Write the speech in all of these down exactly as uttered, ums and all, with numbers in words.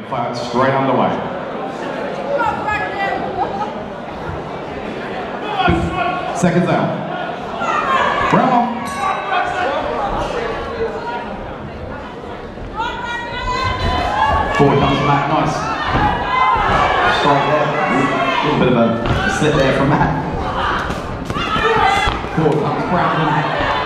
Fight straight underway. Seconds out. Round one. Forward comes Matt, nice. Straight there. A little bit of a slip there from Matt. Forward comes Brandon.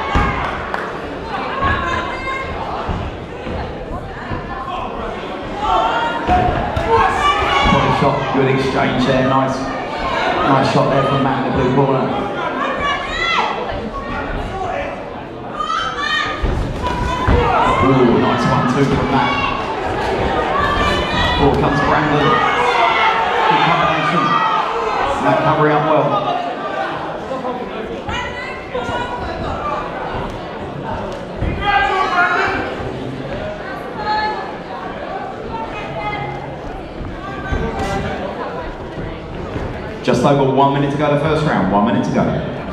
Body shot, good exchange there, nice. Nice shot there from Matt in the blue corner. Ooh, nice one two from Matt. Forward comes Brandon. Good combination. Matt covering up well. Just over one minute to go the first round. One minute to go.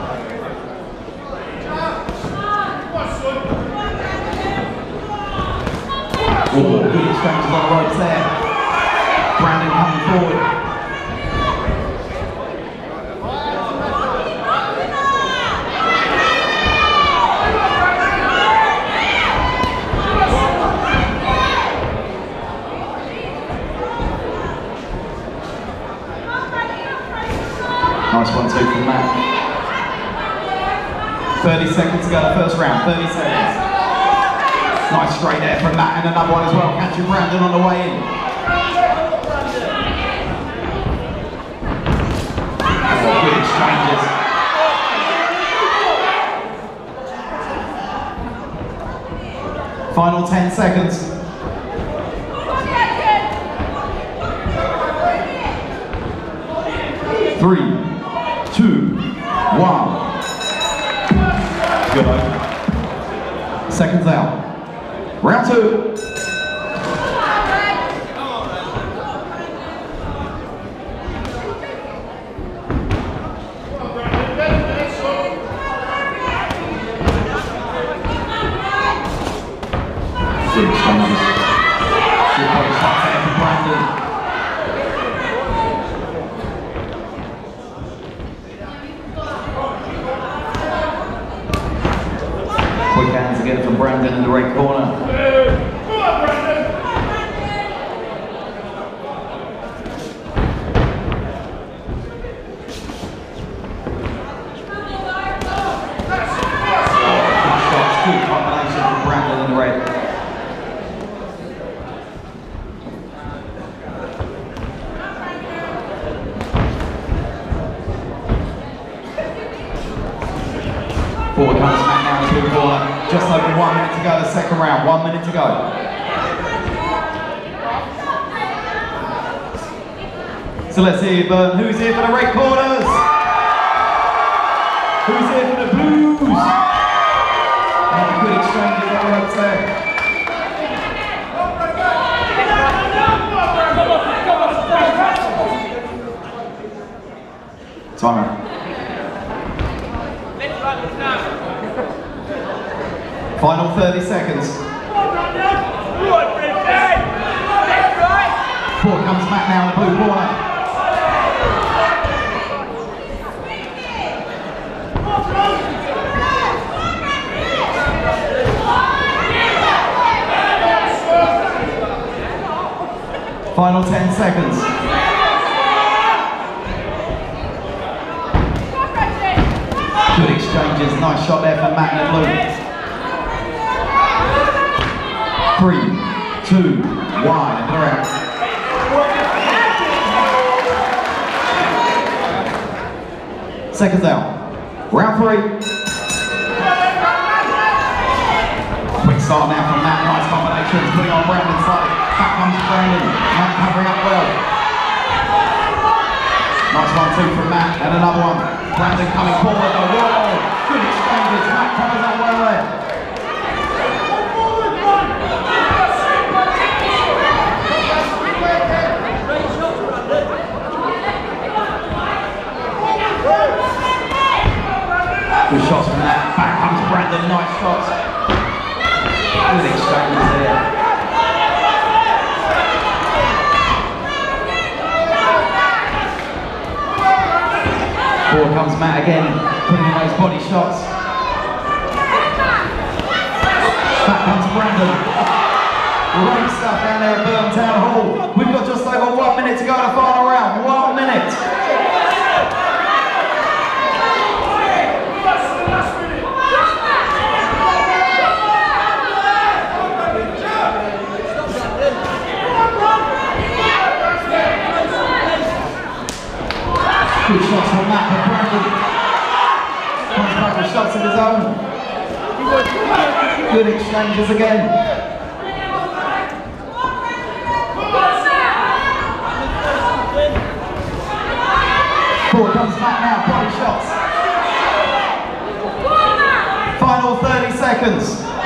Oh, good exchanges on the ropes there. Brandon coming forward. Nice one two from Matt. thirty seconds to go the first round. thirty seconds. Nice straight there from Matt and another one as well. Catching Brandon on the way in. Oh, good exchanges. Final ten seconds. Three, two, one. Good. Seconds out. Round two. Good exchanges. Good body shot there for Brandon. Quick hands again from Brandon in the red corner. Good combination from Brandon in the red. Forward comes Matt now in the blue corner. Just over one minute to go the second round. One minute to go. So let's see, Burton, who's here for the red corners? Who's here for the blues? And good exchanges on the ropes there. Timer. Final thirty seconds. Forward comes Matt now in the blue corner. Final ten seconds. Good exchanges. Nice shot there from Matt in the blue. Three, two, one, and they're out. Seconds out. Round three. Quick start now from Matt. Nice combinations. Putting on Brandon's side. Back comes Brandon. Matt covering up well. Nice one two from Matt. And another one. Brandon coming forward. Oh, whoa. Good exchanges. Matt covers up well there. Good shots from that. Back comes Brandon. Nice shots. Good exchanges there. Forward comes Matt again, putting in those body shots. Back comes Brandon. Great stuff down there at Burton Town Hall. We've got just over one minute to go in the final round. One minute. Good shots from Matt and Brandon. Comes back with shots of his own. Good exchanges again. Forward comes Matt now, body shots. Final thirty seconds.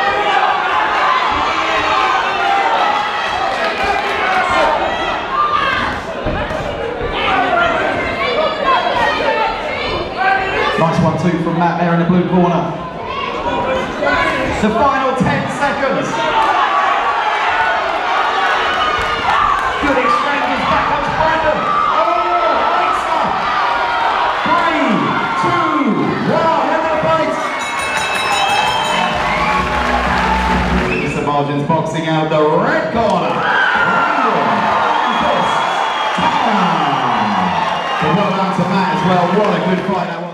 Nice one two from Matt there in the blue corner. The final ten seconds. Good exchanges, back comes Brandon. Oh, great stuff. Three, two, one, end of the fight. Mister Margins boxing out the red corner. Brandon, this time. Well done to Matt as well. What a good fight that was.